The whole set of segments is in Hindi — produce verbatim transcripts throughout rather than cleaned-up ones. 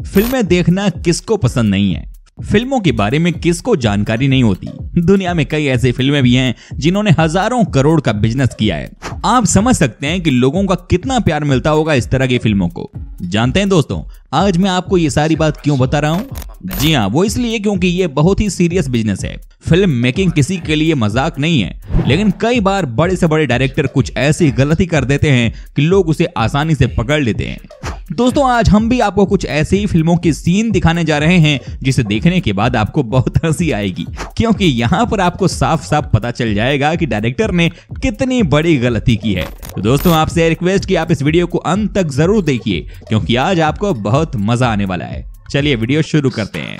फिल्में देखना किसको पसंद नहीं है। फिल्मों के बारे में किसको जानकारी नहीं होती। दुनिया में कई ऐसी फिल्में भी हैं जिन्होंने हजारों करोड़ का बिजनेस किया है। आप समझ सकते हैं कि लोगों का कितना प्यार मिलता होगा इस तरह की फिल्मों को। जानते हैं दोस्तों, आज मैं आपको ये सारी बात क्यों बता रहा हूँ। जी हाँ, वो इसलिए क्योंकि ये बहुत ही सीरियस बिजनेस है। फिल्म मेकिंग किसी के लिए मजाक नहीं है, लेकिन कई बार बड़े से बड़े डायरेक्टर कुछ ऐसी गलती कर देते हैं कि लोग उसे आसानी से पकड़ लेते हैं। दोस्तों, आज हम भी आपको कुछ ऐसे ही फिल्मों की सीन दिखाने जा रहे हैं जिसे देखने के बाद आपको बहुत हंसी आएगी, क्योंकि यहाँ पर आपको साफ साफ पता चल जाएगा कि डायरेक्टर ने कितनी बड़ी गलती की है। तो दोस्तों, आपसे रिक्वेस्ट कि आप इस वीडियो को अंत तक जरूर देखिए, क्योंकि आज आपको बहुत मजा आने वाला है। चलिए वीडियो शुरू करते हैं।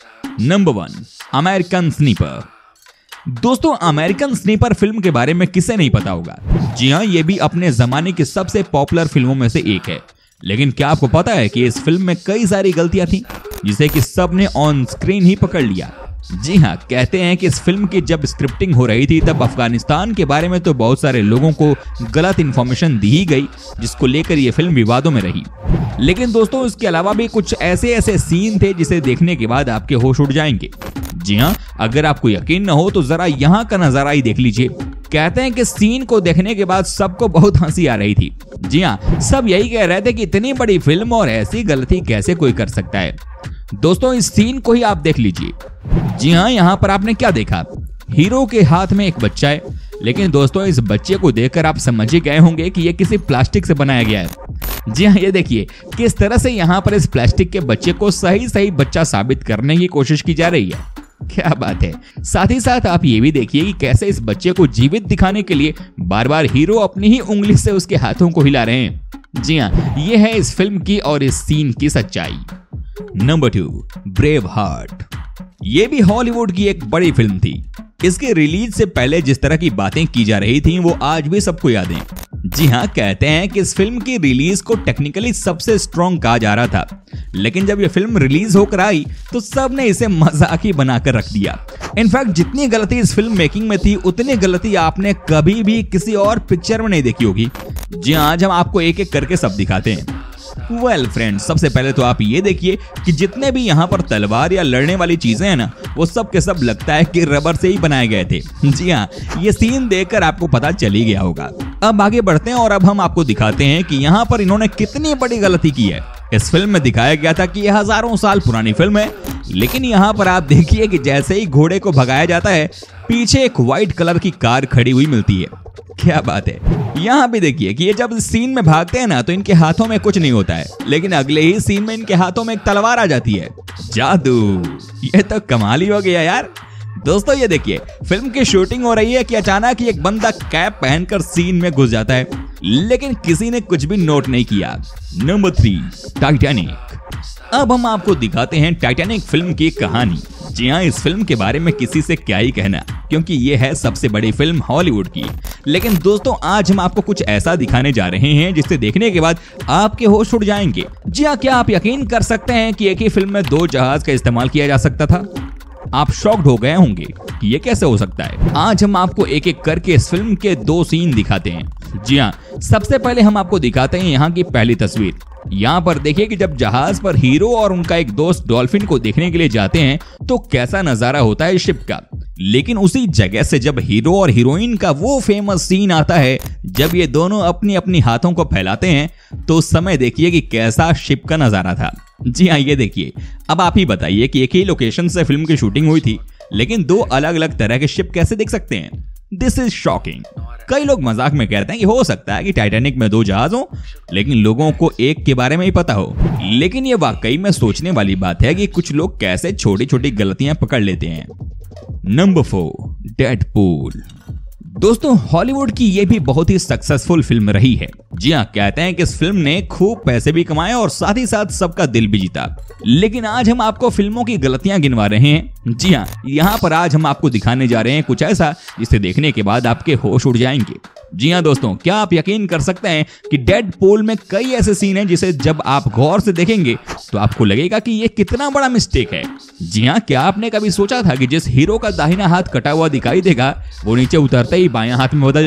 Number one, American sniper. दोस्तों, अमेरिकन स्नीपर फिल्म के बारे में किसे नहीं पता होगा। जी हाँ, ये भी अपने जमाने की सबसे पॉपुलर फिल्मों में से एक है। लेकिन क्या आपको पता है कि इस फिल्म में कई सारी गलतियां थी जिसे कि सबने ऑन स्क्रीन ही पकड़ लिया। जी हाँ, कहते हैं कि इस फिल्म की जब स्क्रिप्टिंग हो रही थी तब अफगानिस्तान के बारे में तो बहुत सारे लोगों को गलत इंफॉर्मेशन दी गई, जिसको लेकर ये फिल्म विवादों में रही। लेकिन दोस्तों, इसके अलावा भी कुछ ऐसे ऐसे सीन थे जिसे देखने के बाद आपके होश उड़ जाएंगे। जी हाँ, अगर आपको यकीन न हो तो जरा यहाँ का नजारा ही देख लीजिए। कहते हैं कि सीन को देखने के बाद सबको बहुत हंसी आ रही थी। जी हाँ, सब यही कह रहे थे कि इतनी बड़ी फिल्म और ऐसी गलती कैसे कोई कर सकता है। दोस्तों, इस सीन को ही आप देख लीजिए। जी हाँ, यहाँ पर आपने क्या देखा, हीरो के हाथ में एक बच्चा है, लेकिन दोस्तों इस बच्चे को देखकर आप समझ ही गए होंगे कि ये किसी प्लास्टिक से बनाया गया है। जी हाँ, ये देखिए किस तरह से यहाँ पर इस प्लास्टिक के बच्चे को सही सही बच्चा साबित करने की कोशिश की जा रही है। क्या बात है। साथ ही साथ आप ये भी देखिए कि कैसे इस बच्चे को जीवित दिखाने के लिए बार बार हीरो अपनी ही उंगली से उसके हाथों को हिला रहे हैं। जी हाँ, ये है इस फिल्म की और इस सीन की सच्चाई। Number two, brave heart. ये भी हॉलीवुड की एक बड़ी फिल्म थी। इसके रिलीज से पहले जिस तरह की बातें की जा रही थी वो आज भी सबको याद है। जी हाँ, कहते हैं कि इस फिल्म की रिलीज को टेक्निकली सबसे स्ट्रॉन्ग कहा जा रहा था, लेकिन जब ये फिल्म रिलीज होकर आई तो सबने इसे मजाकी बनाकर रख दिया। इनफैक्ट जितनी गलती इस फिल्म मेकिंग में थी उतनी गलती आपने कभी भी किसी और पिक्चर में नहीं देखी होगी। जी हाँ, आज हम आपको एक एक करके सब दिखाते हैं। वेल well, फ्रेंड्स, सबसे पहले तो आप ये देखिए कि जितने भी यहाँ पर तलवार या लड़ने वाली चीजें हैं ना, वो सब के सब लगता है कि रबर से ही बनाए गए थे। जी हाँ, ये सीन देखकर आपको पता चल ही गया होगा। अब आगे बढ़ते हैं और अब हम आपको दिखाते हैं कि यहाँ पर इन्होंने कितनी बड़ी गलती की है। इस फिल्म में दिखाया गया था कि यह हजारों साल पुरानी फिल्म है, लेकिन यहाँ पर आप देखिए कि जैसे ही घोड़े को भगाया जाता है, पीछे एक व्हाइट कलर की कार खड़ी हुई मिलती है। क्या बात है। यहाँ भी देखिए कि ये जब सीन में भागते हैं ना तो इनके हाथों में कुछ नहीं होता है, लेकिन अगले ही सीन में इनके हाथों में एक तलवार आ जाती है। जादू, ये तो कमाल ही हो गया यार। दोस्तों, ये देखिए फिल्म की शूटिंग हो रही है कि अचानक एक बंदा कैप पहनकर सीन में घुस जाता है, लेकिन किसी ने कुछ भी नोट नहीं किया। Number three, Titanic. अब हम आपको दिखाते हैं टाइटैनिक फिल्म की कहानी। जी हाँ, इस फिल्म के बारे में किसी से क्या ही कहना, क्योंकि ये है सबसे बड़ी फिल्म हॉलीवुड की। लेकिन दोस्तों, आज हम आपको कुछ ऐसा दिखाने जा रहे हैं जिसे देखने के बाद आपके होश उड़ जाएंगे। जी हाँ, क्या आप यकीन कर सकते हैं कि एक ही फिल्म में दो जहाज का इस्तेमाल किया जा सकता था। आप शॉक्ड हो गए होंगे कि ये कैसे हो सकता है। आज हम आपको एक एक करके इस फिल्म के दो सीन दिखाते हैं। जी हाँ, सबसे पहले हम आपको दिखाते हैं यहाँ की पहली तस्वीर। यहाँ पर देखिए कि जब जहाज पर हीरो और उनका एक दोस्त डॉल्फिन को देखने के लिए जाते हैं तो कैसा नजारा होता है शिप का। लेकिन उसी जगह से जब हीरो और हीरोइन का वो फेमस सीन आता है जब ये दोनों अपनी अपनी हाथों को फैलाते हैं, तो उस समय देखिए कि कैसा शिप का नजारा था। जी हाँ, ये देखिए। अब आप ही बताइए कि एक ही लोकेशन से फिल्म की शूटिंग हुई थी, लेकिन दो अलग अलग तरह के शिप कैसे देख सकते हैं। This is shocking. कई लोग मजाक में कहते हैं कि हो सकता है कि टाइटैनिक में दो जहाज हो, लेकिन लोगों को एक के बारे में ही पता हो। लेकिन ये वाकई में सोचने वाली बात है कि कुछ लोग कैसे छोटी छोटी गलतियां पकड़ लेते हैं। Number four, Deadpool. दोस्तों, हॉलीवुड की ये भी बहुत ही सक्सेसफुल फिल्म रही है। जी हाँ, कहते हैं कि इस फिल्म ने खूब पैसे भी कमाए और साथ ही साथ सबका दिल भी जीता। लेकिन आज हम आपको फिल्मों की गलतियां गिनवा रहे हैं। जी हाँ, यहाँ पर आज हम आपको दिखाने जा रहे हैं कुछ ऐसा जिसे देखने के बाद आपके होश उड़ जाएंगे। जी हाँ दोस्तों, क्या आप यकीन कर सकते हैं कि डेडपूल में कई ऐसे सीन हैं जिसे जब आप गौर से देखेंगे तो आपको लगेगा कि ये कितना बड़ा मिस्टेक है। जी हाँ, क्या आपने कभी सोचा था कि जिस हीरो का दाहिना हाथ कटा हुआ दिखाई देगा वो नीचे उतरते ही बायां हाथ में बदल जाता है।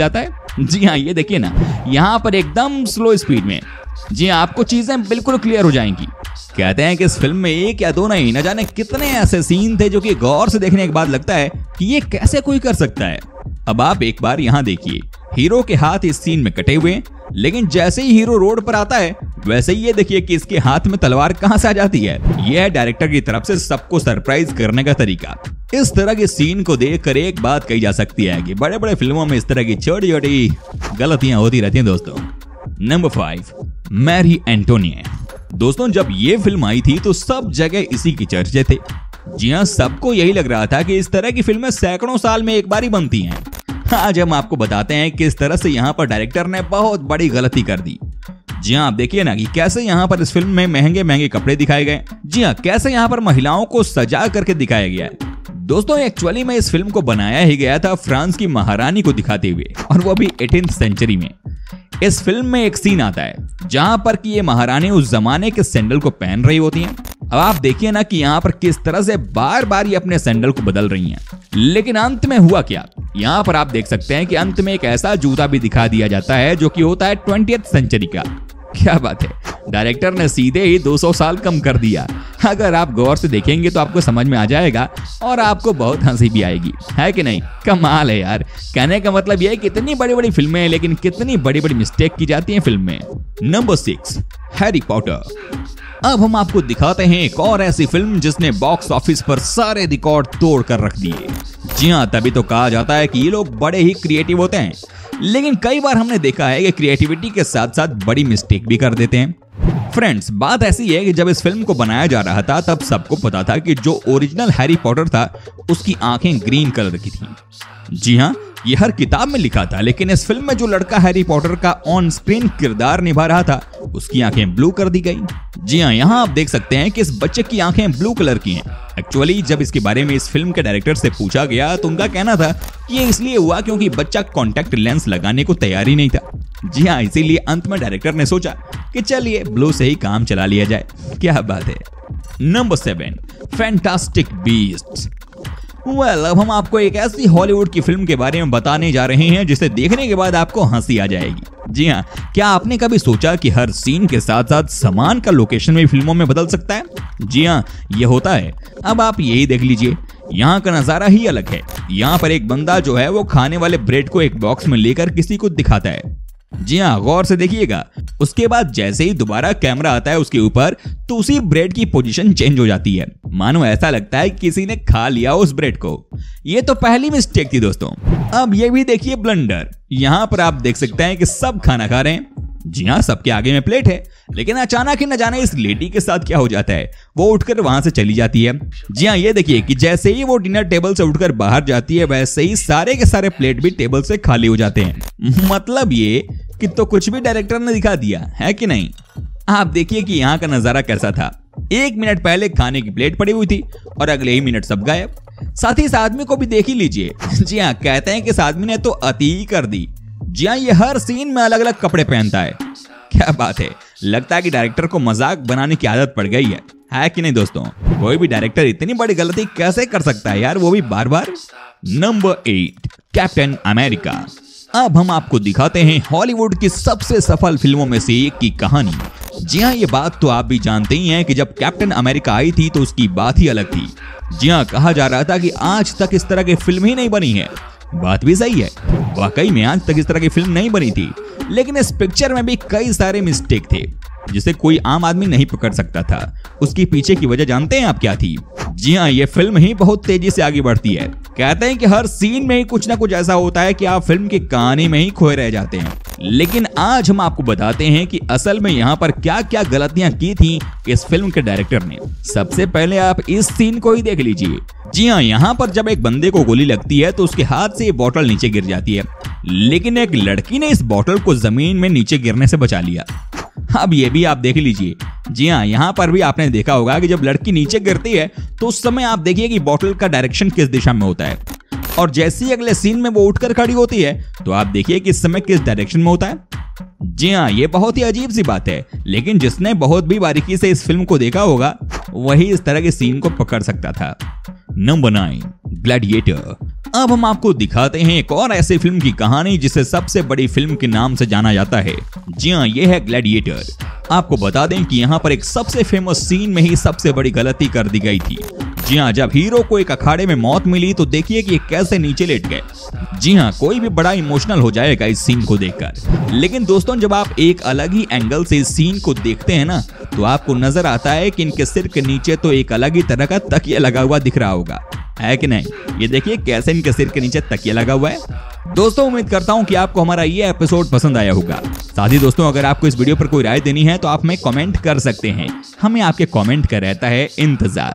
जी हाँ, ये देखिए ना, यहाँ पर एकदम स्लो स्पीड में। जी हाँ, आपको चीजें बिल्कुल क्लियर हो जाएंगी। कहते हैं कि इस फिल्म में एक या दो नहीं, न जाने कितने ऐसे सीन थे जो कि गौर से देखने के बाद लगता है कि ये कैसे कोई कर सकता है। अब आप एक बार यहाँ देखिए, हीरो के हाथ इस सीन में कटे हुए हैं, लेकिन जैसे ही हीरो रोड पर आता है वैसे ही ये देखिए कि इसके हाथ में तलवार कहां से आ जाती है। यह है डायरेक्टर की तरफ से सबको सरप्राइज करने का तरीका। इस तरह के सीन को देखकर एक बात कही जा सकती है कि बड़े बड़े फिल्मों में इस तरह की छोटी छोटी गलतियां होती रहती हैं दोस्तों। Number five, Mary Antonia. दोस्तों, जब ये फिल्म आई थी तो सब जगह इसी की चर्चे थे। जी हाँ, सबको यही लग रहा था कि इस तरह की फिल्में सैकड़ों साल में एक बार ही बनती हैं। आज हम आपको बताते हैं कि इस तरह से यहाँ पर डायरेक्टर ने बहुत बड़ी गलती कर दी। जी हाँ, आप देखिए ना कि कैसे यहाँ पर इस फिल्म में महंगे महंगे कपड़े दिखाए गए। जी हाँ, कैसे यहाँ पर महिलाओं को सजा करके दिखाया गया है। दोस्तों, एक्चुअली में इस फिल्म को बनाया ही गया था फ्रांस की महारानी को दिखाते हुए, और वो भी एटीन्थ सेंचुरी में। इस फिल्म में एक सीन आता है जहां पर कि ये महारानी उस जमाने के सैंडल को पहन रही होती हैं। अब आप देखिए ना कि यहाँ पर किस तरह से बार बार ये अपने सैंडल को बदल रही हैं। लेकिन अंत में हुआ क्या, यहाँ पर आप देख सकते हैं कि अंत में एक ऐसा जूता भी दिखा दिया जाता है जो कि होता है ट्वेंटियथ सेंचुरी का। क्या बात है, डायरेक्टर ने सीधे ही दो सौ साल कम कर दिया। अगर आप गौर से देखेंगे तो आपको समझ में आ जाएगा और आपको बहुत हंसी भी आएगी, है कि नहीं। कमाल है यार। कहने का मतलब यह है कि कितनी बड़ी बड़ी फिल्में हैं लेकिन कितनी बड़ी बड़ी मिस्टेक की जाती हैं फिल्म में। Number six, Harry Potter. अब हम आपको दिखाते हैं एक और ऐसी फिल्म जिसने बॉक्स ऑफिस पर सारे रिकॉर्ड तोड़ कर रख दिए। जी हाँ, तभी तो कहा जाता है कि ये लोग बड़े ही क्रिएटिव होते हैं, लेकिन कई बार हमने देखा है कि क्रिएटिविटी के साथ साथ बड़ी मिस्टेक भी कर देते हैं। फ्रेंड्स, बात ऐसी है कि जब इस फिल्म को बनाया जा रहा था तब सबको पता था कि जो ओरिजिनल हैरी पॉटर था उसकी आंखें ग्रीन कलर की थी। जी हाँ, ये हर किताब में लिखा था, लेकिन इस फिल्म में जो लड़का हैरी पॉटर का ऑन स्क्रीन किरदार निभा रहा था उसकी आंखें ब्लू कर दी गई। जी हाँ, यहाँ आप देख सकते हैं कि इस बच्चे की आंखें ब्लू कलर की हैं। एक्चुअली जब इसके बारे में इस फिल्म के डायरेक्टर से पूछा गया तो उनका कहना था कि ये इसलिए हुआ क्योंकि बच्चा कॉन्टैक्ट लेंस लगाने को तैयार ही नहीं था। जी हाँ, इसीलिए अंत में डायरेक्टर ने सोचा कि चलिए ब्लू से ही काम चला लिया जाए। क्या बात है। Number seven, fantastic beasts. Well, अब हम आपको एक ऐसी हॉलीवुड की फिल्म के बारे में बताने जा रहे हैं जिसे देखने के बाद आपको हंसी आ जाएगी। जी हाँ, क्या आपने कभी सोचा कि हर सीन के साथ साथ सामान का लोकेशन भी फिल्मों में बदल सकता है? जी हाँ, ये होता है। अब आप यही देख लीजिए, यहाँ का नजारा ही अलग है। यहाँ पर एक बंदा जो है वो खाने वाले ब्रेड को एक बॉक्स में लेकर किसी को दिखाता है। जी हाँ, गौर से देखिएगा। उसके बाद जैसे ही दोबारा कैमरा आता है उसके ऊपर तो उसी ब्रेड की पोजीशन चेंज हो जाती है, मानो ऐसा लगता है किसी ने खा लिया उस ब्रेड को। ये तो पहली मिस्टेक थी दोस्तों। अब ये भी देखिए ब्लंडर। यहाँ पर आप देख सकते हैं कि सब खाना खा रहे हैं। जी हाँ, सबके आगे में प्लेट है, लेकिन अचानक ही न जाने इस लेडी के साथ क्या हो जाता है, वो उठकर वहां से चली जाती है। जी हाँ, ये देखिए कि जैसे ही वो डिनर टेबल से उठकर बाहर जाती है वैसे ही सारे के सारे प्लेट भी टेबल से खाली हो जाते हैं। मतलब ये कि तो कुछ भी डायरेक्टर ने दिखा दिया है कि नहीं। आप देखिए कि यहाँ का नजारा कैसा था। एक मिनट पहले खाने की प्लेट पड़ी हुई थी और अगले ही मिनट सब गायब। साथ ही इस आदमी को भी देख ही लीजिए। जी हाँ, कहते हैं कि इस आदमी ने तो अति ही कर दी। जी हाँ, ये हर सीन में अलग अलग कपड़े पहनता है। क्या बात है, लगता है कि डायरेक्टर को मजाक बनाने की आदत पड़ गई है, है कि नहीं दोस्तों। कोई भी डायरेक्टर इतनी बड़ी गलती कैसे कर सकता है यार, वो भी बार बार। Number eight, captain America. अब हम आपको दिखाते हैं हॉलीवुड की सबसे सफल फिल्मों में से एक की कहानी। जी हाँ, ये बात तो आप भी जानते ही हैं कि जब कैप्टन अमेरिका आई थी तो उसकी बात ही अलग थी। जी हाँ, कहा जा रहा था कि आज तक इस तरह की फिल्म ही नहीं बनी है। बात भी सही है, वाकई में आज तक इस तरह की फिल्म नहीं बनी थी, लेकिन इस पिक्चर में भी कई सारे मिस्टेक थे जिसे कोई आम आदमी नहीं पकड़ सकता था। उसकी पीछे की वजह जानते हैं आप क्या थी? जी हाँ, ये फिल्म ही बहुत तेजी से आगे बढ़ती है। कहते हैं कि हर सीन में ही कुछ ना कुछ ऐसा होता है कि आप फिल्म की कहानी में ही खोए रह जाते हैं। लेकिन आज हम आपको बताते हैं कि असल में यहाँ पर क्या क्या गलतियां की थी इस फिल्म के डायरेक्टर ने। सबसे पहले आप इस सीन को ही देख लीजिए। जी हाँ, यहाँ पर जब एक बंदे को गोली लगती है तो उसके हाथ से ये बोतल नीचे गिर जाती है, लेकिन एक लड़की ने इस बोतल को जमीन में नीचे गिरने से बचा लिया। अब ये भी आप देख लीजिए। जी हाँ, यहाँ पर भी आपने देखा होगा कि जब लड़की नीचे गिरती है तो उस समय आप देखिए कि बोतल का डायरेक्शन किस दिशा में होता है, और जैसे ही अगले सीन में वो उठकर खड़ी होती है तो आप देखिए कि इस समय किस डायरेक्शन में होता है। जी हाँ, ये बहुत ही अजीब सी बात है, लेकिन जिसने बहुत भी बारीकी से इस फिल्म को देखा होगा वही इस तरह के सीन को पकड़ सकता था। Number nine, gladiator. अब हम आपको दिखाते हैं एक और ऐसी फिल्म की कहानी जिसे सबसे बड़ी फिल्म के नाम से जाना जाता है। जी हाँ, ये है ग्लैडिएटर। आपको बता दें कि यहाँ पर एक सबसे फेमस सीन में ही सबसे बड़ी गलती कर दी गई थी। जी हाँ, जब हीरो को एक अखाड़े में मौत मिली तो देखिए कि ये कैसे नीचे लेट गए। जी हाँ, कोई भी बड़ा इमोशनल हो जाएगा इस सीन को देखकर। लेकिन दोस्तों, जब आप एक अलग ही एंगल से इस सीन को देखते हैं ना, तो आपको नजर आता है कि इनके सिर के नीचे तो एक अलग ही तरह का तकिया लगा हुआ दिख रहा होगा, है कि नहीं? ये देखिए कैसे इनके सिर के नीचे तकिया लगा हुआ है। दोस्तों, उम्मीद करता हूं कि आपको हमारा ये एपिसोड पसंद आया होगा। साथ ही दोस्तों, अगर आपको इस वीडियो पर कोई राय देनी है तो आप हमें कमेंट कर सकते हैं। हमें आपके कमेंट का रहता है इंतजार।